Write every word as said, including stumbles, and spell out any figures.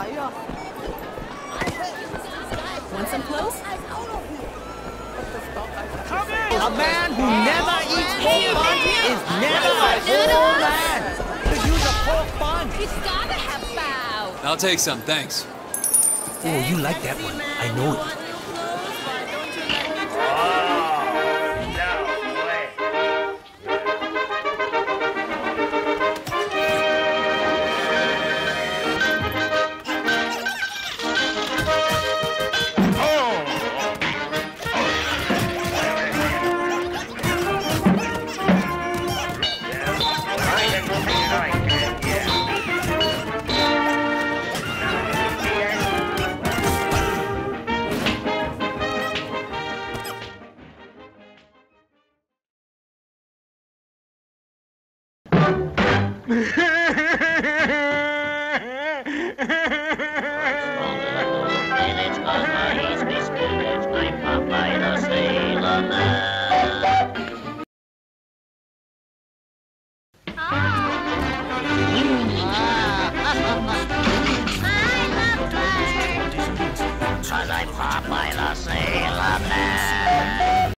Want some clothes? A man who never eats pork bun is never a whole man. Could use a pork bun. It's gotta have bow. I'll take some, thanks. Oh, you like that one. I know it.